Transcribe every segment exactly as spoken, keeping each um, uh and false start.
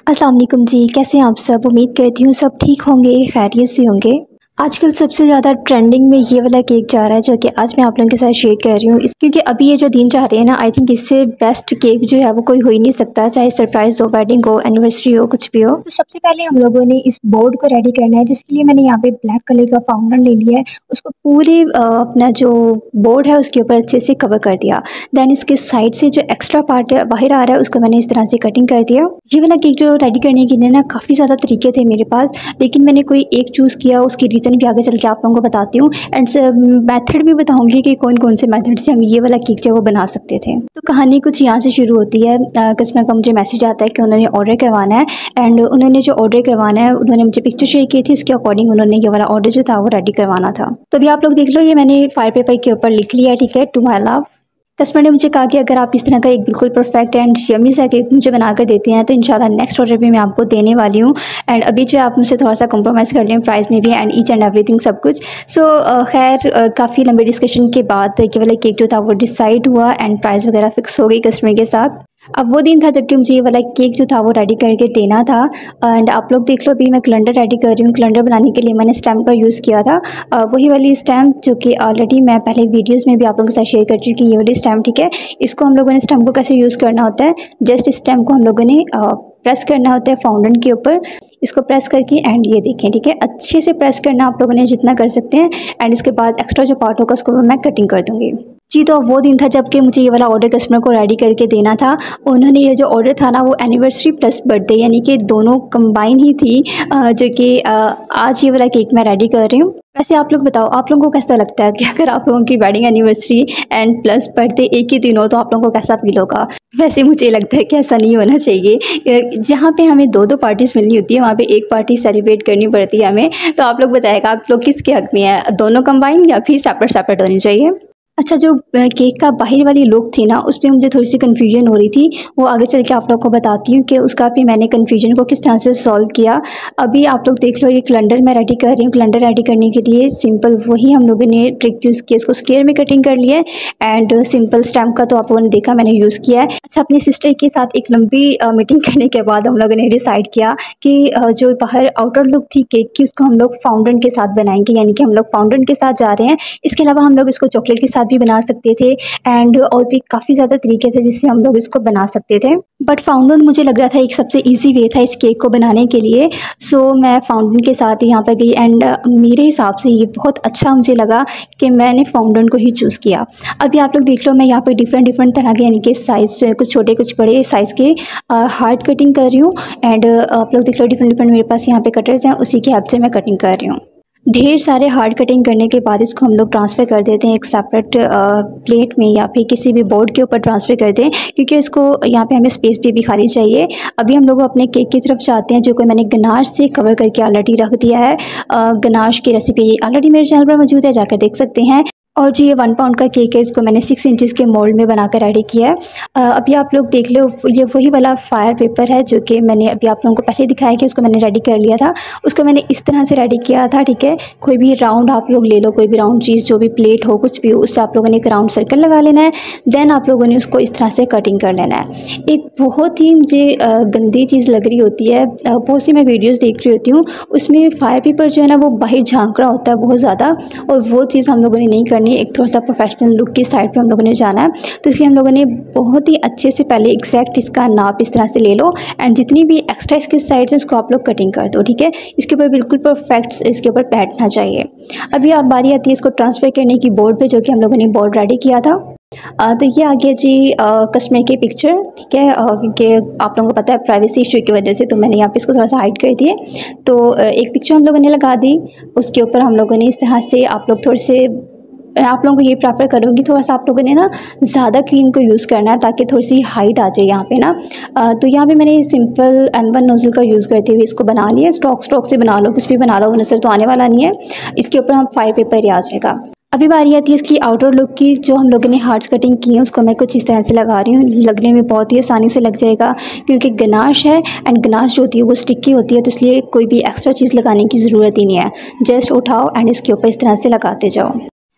अस्सलाम वालेकुम जी, कैसे हैं आप सब। उम्मीद करती हूँ सब ठीक होंगे, खैरियत से होंगे। आजकल सबसे ज़्यादा ट्रेंडिंग में ये वाला केक जा रहा है जो कि आज मैं आप लोगों के साथ शेयर कर रही हूँ। इस क्योंकि अभी ये जो दिन जा रहे हैं ना, आई थिंक इससे बेस्ट केक जो है वो कोई हो ही नहीं सकता, चाहे सरप्राइज़ हो, वेडिंग हो, एनिवर्सरी हो, कुछ भी हो। तो सबसे पहले हम लोगों ने इस बोर्ड को रेडी करना है, जिसके लिए मैंने यहाँ पे ब्लैक कलर का फाउंडन ले लिया है। उसको पूरे अ, अपना जो बोर्ड है उसके ऊपर अच्छे से कवर कर दिया। देन इसके साइड से जो एक्स्ट्रा पार्ट बाहर आ रहा है उसको मैंने इस तरह से कटिंग कर दिया। ये वाला केक जो रेडी करने के लिए ना काफ़ी ज़्यादा तरीके थे मेरे पास, लेकिन मैंने कोई एक चूज़ किया। उसकी रीज़न भी आगे चल के आप लोगों को बताती हूँ, एंड मेथड भी बताऊंगी कि कौन कौन से मेथड से हम ये वाला केक जो है वो बना सकते थे। तो कहानी कुछ यहाँ से शुरू होती है। कस्टमर का मुझे मैसेज आता है कि उन्होंने ऑर्डर करवाना है, एंड उन्होंने जो ऑर्डर करवाना है उन्होंने मुझे पिक्चर शेयर की थी, उसके अकॉर्डिंग उन्होंने ये वाला ऑर्डर जो था वो रेडी करवाना था। तो अभी आप लोग देख लो, ये मैंने फायर पेपर के ऊपर लिख लिया है, ठीक है, टू माई लव। कस्टमर ने मुझे कहा कि अगर आप इस तरह का एक बिल्कुल परफेक्ट एंड यम्मी सा केक मुझे बना कर देते हैं तो इंशाल्लाह नेक्स्ट ऑर्डर भी मैं आपको देने वाली हूँ। एंड अभी जो आप मुझसे थोड़ा सा कॉम्प्रोमाइज़ कर लें प्राइस में भी, एंड ईच एंड एवरीथिंग सब कुछ। सो so, खैर uh, काफ़ी लंबे डिस्कशन के बाद ये वाला केक जो था वो डिसाइड हुआ एंड प्राइस वगैरह फिक्स हो गई कस्टमर के साथ। अब वो दिन था जबकि मुझे ये वाला केक जो था वो रेडी करके देना था। एंड आप लोग देख लो, अभी मैं कैलेंडर रेडी कर रही हूँ। कैलेंडर बनाने के लिए मैंने स्टैम्प का यूज़ किया था, आ, वही वाली स्टैम्प जो कि ऑलरेडी मैं पहले वीडियोस में भी आप लोगों के साथ शेयर कर चुकी हूँ। ये वाली स्टैम्प, ठीक है। इसको हम लोगों ने स्टैम्प को कैसे यूज़ करना होता है, जस्ट स्टैम्प को हम लोगों ने आ, प्रेस करना होता है फाउंडन के ऊपर। इसको प्रेस करके एंड ये देखें, ठीक है, अच्छे से प्रेस करना आप लोगों ने जितना कर सकते हैं। एंड इसके बाद एक्स्ट्रा जो पार्ट होगा उसको मैं कटिंग कर दूँगी जी। तो वो दिन था जबकि मुझे ये वाला ऑर्डर कस्टमर को रेडी करके देना था। उन्होंने ये जो ऑर्डर था ना वो एनिवर्सरी प्लस बर्थडे यानी कि दोनों कंबाइन ही थी, जो कि आज ये वाला केक मैं रेडी कर रही हूँ। वैसे आप लोग बताओ, आप लोगों को कैसा लगता है कि अगर आप लोगों की wedding anniversary and plus birthday एक ही दिन हो तो आप लोगों को कैसा फील होगा। वैसे मुझे लगता है कि ऐसा नहीं होना चाहिए। जहाँ पे हमें दो दो पार्टीज मिलनी होती है वहाँ पे एक पार्टी सेलिब्रेट करनी पड़ती है हमें। तो आप लोग बताएगा आप लोग किसके हक में है, दोनों कंबाइन या फिर सेपरेट सेपरेट होनी चाहिए। अच्छा, जो केक का बाहर वाली लुक थी ना उस पर मुझे थोड़ी सी कन्फ्यूजन हो रही थी, वो आगे चल के आप लोग को बताती हूँ कि उसका भी मैंने कन्फ्यूजन को किस तरह से सॉल्व किया। अभी आप लोग देख लो, ये कैलेंडर मैं रेडी कर रही हूँ। कैलेंडर रेडी करने के लिए सिंपल वही हम लोगों ने ट्रिक यूज़ किया, इसको स्क्वायर में कटिंग कर लिया है। एंड सिंपल स्टैम्प का तो आप लोगों ने देखा मैंने यूज़ किया है। अच्छा, अपनी सिस्टर के साथ एक लंबी मीटिंग करने के बाद हम लोगों ने डिसाइड किया कि जो बाहर आउटर लुक थी केक की उसको हम लोग फाउंडन के साथ बनाएंगे, यानी कि हम लोग फाउंडन के साथ जा रहे हैं। इसके अलावा हम लोग इसको चॉकलेट के साथ भी बना सकते थे, एंड और भी काफ़ी ज़्यादा तरीके थे जिससे हम लोग इसको बना सकते थे। बट फाउंडन मुझे लग रहा था एक सबसे इजी वे था इस केक को बनाने के लिए। सो मैं फाउंडन के साथ यहाँ पर गई, एंड मेरे हिसाब से ये बहुत अच्छा मुझे लगा कि मैंने फाउंडन को ही चूज़ किया। अभी आप लोग देख लो, मैं यहाँ पर डिफरेंट डिफरेंट तरह के यानी कि साइज़ कुछ छोटे कुछ बड़े साइज़ के हार्ड कटिंग कर रही हूँ। एंड आप लोग देख लो डिफरेंट डिफरेंट मेरे पास यहाँ पे कटर्स हैं, उसी के हेल्प से मैं कटिंग कर रही हूँ। ढेर सारे हार्ड कटिंग करने के बाद इसको हम लोग ट्रांसफ़र कर देते हैं एक सेपरेट प्लेट में या फिर किसी भी बोर्ड के ऊपर ट्रांसफ़र कर दें, क्योंकि इसको यहाँ पे हमें स्पेस भी, भी खाली चाहिए। अभी हम लोग अपने केक की तरफ जाते हैं, जो कि मैंने गनाश से कवर करके ऑलरेडी रख दिया है। गनाश की रेसिपी ऑलरेडी मेरे चैनल पर मौजूद है, जाकर देख सकते हैं। और जो ये वन पाउंड का केक है इसको मैंने सिक्स इंचज़ के मोल्ड में बनाकर रेडी किया है। अभी आप लोग देख लो, ये वही वाला फायर पेपर है जो कि मैंने अभी आप लोगों को पहले दिखाया कि उसको मैंने रेडी कर लिया था। उसको मैंने इस तरह से रेडी किया था, ठीक है। कोई भी राउंड आप लोग ले लो, कोई भी राउंड चीज़, जो भी प्लेट हो, कुछ भी हो, उससे आप लोगों ने एक राउंड सर्कल लगा लेना है। देन आप लोगों ने उसको इस तरह से कटिंग कर लेना है। एक बहुत ही मुझे गंदी चीज़ लग रही होती है, बहुत सी मैं वीडियोज़ देख रही होती हूँ, उसमें फायर पेपर जो है ना वो बाहर झांक रहा होता है बहुत ज़्यादा, और वो चीज़ हम लोगों ने नहीं करनी। एक थोड़ा सा प्रोफेशनल लुक की साइड पे हम लोगों ने जाना है, तो इसलिए हम लोगों ने बहुत ही अच्छे से पहले एग्जैक्ट इसका नाप इस तरह से ले लो, एंड जितनी भी एक्स्ट्रा इसकी साइड है उसको आप लोग कटिंग कर दो, ठीक है। इसके ऊपर बिल्कुल परफेक्ट इसके ऊपर बैठना चाहिए। अभी आप बारी आती है इसको ट्रांसफ़र करने की बोर्ड पे, जो कि हम लोगों ने बोर्ड रेडी किया था। आ, तो ये आ गया जी कस्टमर की पिक्चर, ठीक है, क्योंकि आप लोगों को पता है प्राइवेसी इशू की वजह से तो मैंने यहाँ पे इसको थोड़ा सा हाइड कर दिए। तो एक पिक्चर हम लोगों ने लगा दी, उसके ऊपर हम लोगों ने इस तरह से, आप लोग थोड़े से, आप लोगों को ये प्रेफर करूँगी थोड़ा सा आप लोगों ने ना ज़्यादा क्रीम को यूज़ करना है ताकि थोड़ी सी हाइट आ जाए यहाँ पे ना। आ, तो यहाँ पे मैंने सिंपल एम वन नोज़ल का यूज़ करते हुए इसको बना लिया। स्टॉक स्टॉक से बना लो, कुछ भी बना लो, वो नज़र तो आने वाला नहीं है। इसके ऊपर हम फायर पेपर ही आ जाएगा। अभी बारी आती है इसकी आउटर लुक की। जो हम लोगों ने हार्ट्स कटिंग की है उसको मैं कुछ इस तरह से लगा रही हूँ। लगने में बहुत ही आसानी से लग जाएगा क्योंकि गनाश है, एंड गनाश जो होती है वो स्टिकी होती है, तो इसलिए कोई भी एक्स्ट्रा चीज़ लगाने की ज़रूरत ही नहीं है। जस्ट उठाओ एंड इसके ऊपर इस तरह से लगाते जाओ।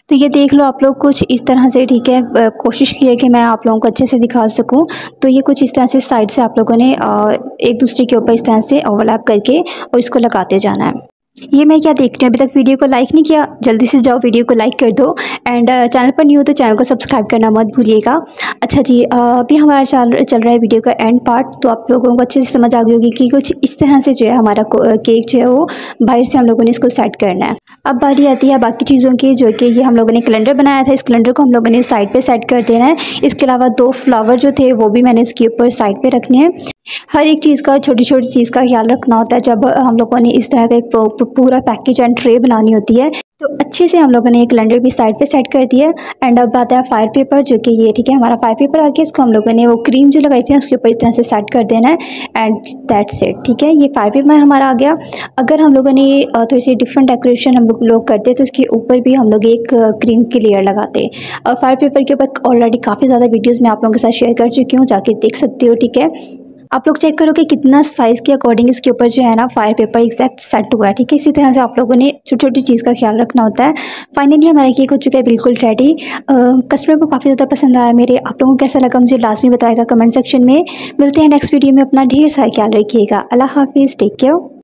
तो ये देख लो आप लोग कुछ इस तरह से, ठीक है। कोशिश की है कि मैं आप लोगों को अच्छे से दिखा सकूं। तो ये कुछ इस तरह से साइड से आप लोगों ने एक दूसरे के ऊपर इस तरह से ओवरलैप करके और इसको लगाते जाना है। ये मैं क्या देख रही हूँ, अभी तक वीडियो को लाइक नहीं किया, जल्दी से जाओ वीडियो को लाइक कर दो। एंड चैनल पर न्यू हो तो चैनल को सब्सक्राइब करना मत भूलिएगा। अच्छा जी, अभी हमारा चल चल रहा है वीडियो का एंड पार्ट। तो आप लोगों को अच्छे से समझ आ गई होगी कि कुछ इस तरह से जो है हमारा केक जो है वो बाहर से हम लोगों ने इसको सेट करना है। अब बारी आती है बाकी चीज़ों की, जो कि ये हम लोगों ने कैलेंडर बनाया था, इस कैलेंडर को हम लोगों ने साइड पर सेट कर देना है। इसके अलावा दो फ्लावर जो थे वो भी मैंने इसके ऊपर साइड पर रखने हैं। हर एक चीज़ का, छोटी छोटी चीज़ का ख्याल रखना होता है जब हम लोगों ने इस तरह का एक पूरा पैकेज एंड ट्रे बनानी होती है। तो अच्छे से हम लोगों ने एक कैलेंडर भी साइड पे सेट कर दिया। एंड अब आता है फायर पेपर, जो कि ये ठीक है हमारा फायर पेपर आ गया। इसको हम लोगों ने वो क्रीम जो लगाई थी उसके ऊपर इस तरह से सेट कर देना है एंड दैट्स इट, ठीक है। ये फायर पेपर हमारा आ गया। अगर हम लोगों ने थोड़ी सी डिफरेंट डेकोरेशन हम लोग लोग करते तो उसके ऊपर भी हम लोग एक क्रीम की लेयर लगाते। और फायर पेपर के ऊपर ऑलरेडी काफ़ी ज़्यादा वीडियोज़ मैं आप लोगों के साथ शेयर कर चुकी हूँ, जाके देख सकते हो, ठीक है। आप लोग चेक करो कि कितना साइज़ के अकॉर्डिंग इसके ऊपर जो है ना फायर पेपर एग्जैक्ट सेट हुआ है, ठीक है। इसी तरह से आप लोगों ने छोटी छोटी चीज़ का ख्याल रखना होता है। फाइनली हमारा केक हो चुका है बिल्कुल रेडी। कस्टमर को काफ़ी ज़्यादा पसंद आया मेरे। आप लोगों को कैसा लगा मुझे लाजमी बताएगा कमेंट सेक्शन में। मिलते हैं नेक्स्ट वीडियो में। अपना ढेर सारा ख्याल रखिएगा। अल्लाह हाफिज़, टेक केयर।